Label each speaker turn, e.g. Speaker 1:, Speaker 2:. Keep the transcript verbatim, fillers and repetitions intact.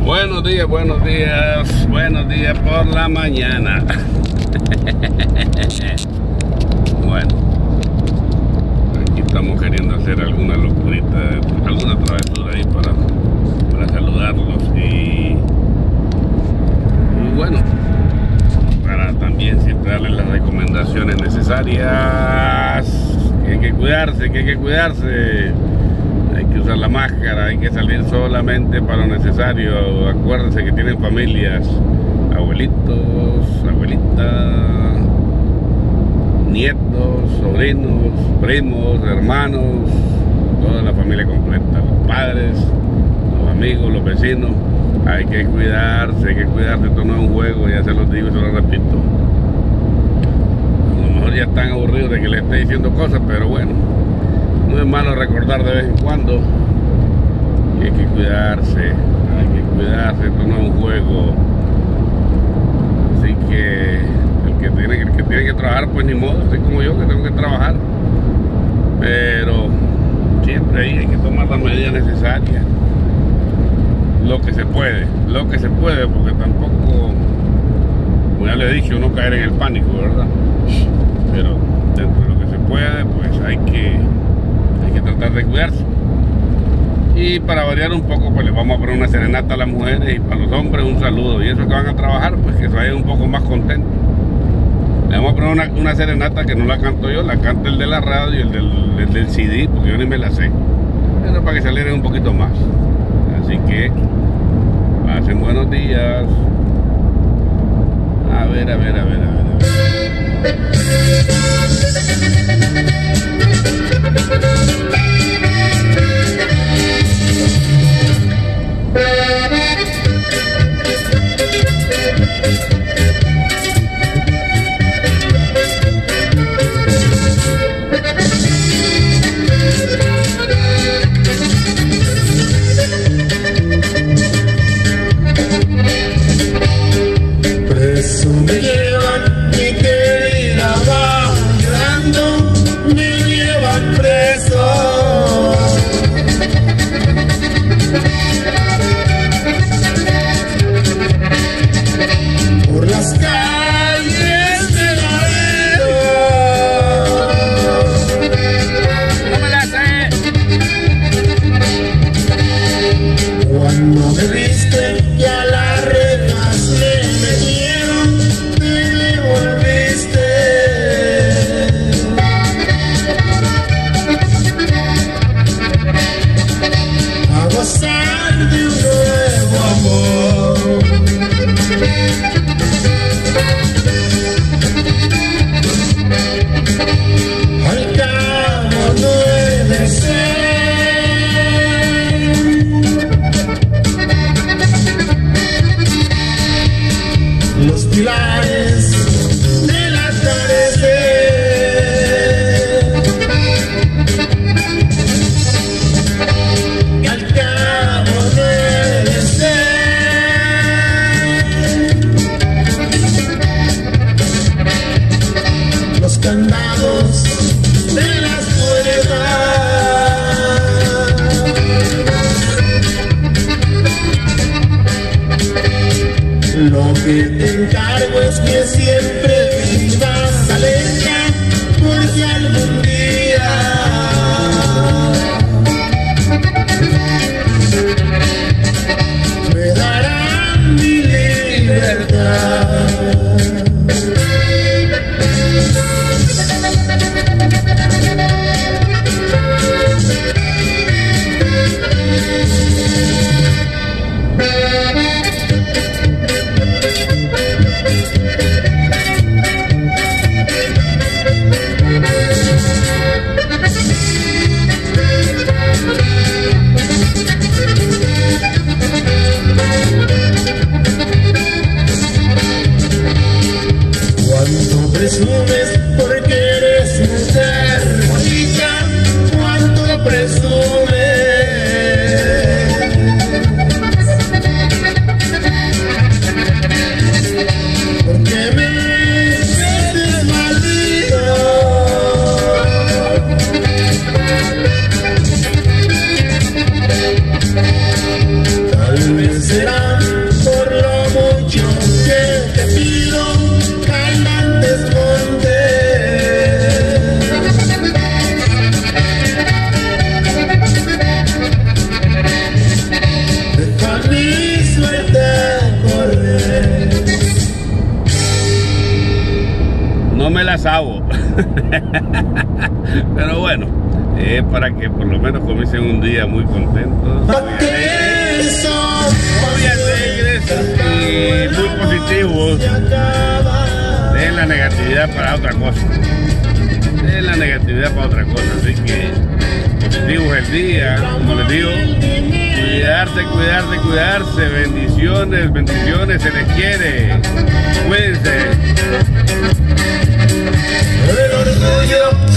Speaker 1: Buenos días, buenos días, buenos días por la mañana. Bueno, aquí estamos queriendo hacer alguna locurita, alguna travesura ahí para, para saludarlos y, y bueno, para también siempre darles las recomendaciones necesarias. Que hay que cuidarse, que hay que cuidarse. Hay que usar la máscara, hay que salir solamente para lo necesario. Acuérdense que tienen familias, abuelitos, abuelitas, nietos, sobrinos, primos, hermanos, toda la familia completa, los padres, los amigos, los vecinos. Hay que cuidarse, hay que cuidarse. Esto no es un juego, ya se los digo y se los repito. A lo mejor ya están aburridos de que les esté diciendo cosas, pero bueno, no es malo recordar de vez en cuando que hay que cuidarse, hay que cuidarse, esto no es un juego. Así que el que tiene, el que, tiene que trabajar, pues ni modo, así como yo que tengo que trabajar. Pero siempre ahí hay que tomar las medidas necesarias. Lo que se puede, lo que se puede, porque tampoco, como ya le he dicho, no caer en el pánico, ¿verdad? Pero dentro de lo que se puede, pues hay que hay que tratar de cuidarse. Y para variar un poco, pues les vamos a poner una serenata a las mujeres y para los hombres un saludo. Y esos que van a trabajar, pues que se vayan un poco más contentos. Le vamos a poner una, una serenata que no la canto yo, la canta el de la radio y el del, el del C D, porque yo ni me la sé. Pero para que se alegren un poquito más. Así que pasen buenos días. A ver, a ver, a ver, a ver, a ver.
Speaker 2: Los pilares del atardecer, que al cabo debe ser, los candados de las puertas. Lo que te encargo es que siempre vivas alerta, porque algún día me darán mi libertad.
Speaker 1: sabo. Pero bueno, es para que por lo menos comiencen un día muy contentos, muy alegres, muy alegres y muy positivos. Dejen la negatividad para otra cosa. Dejen la negatividad para otra cosa. Así que positivos el día, como les digo. Cuidarse, cuidarse, cuidarse. Bendiciones, bendiciones, se les quiere. Cuídense.
Speaker 2: El orgullo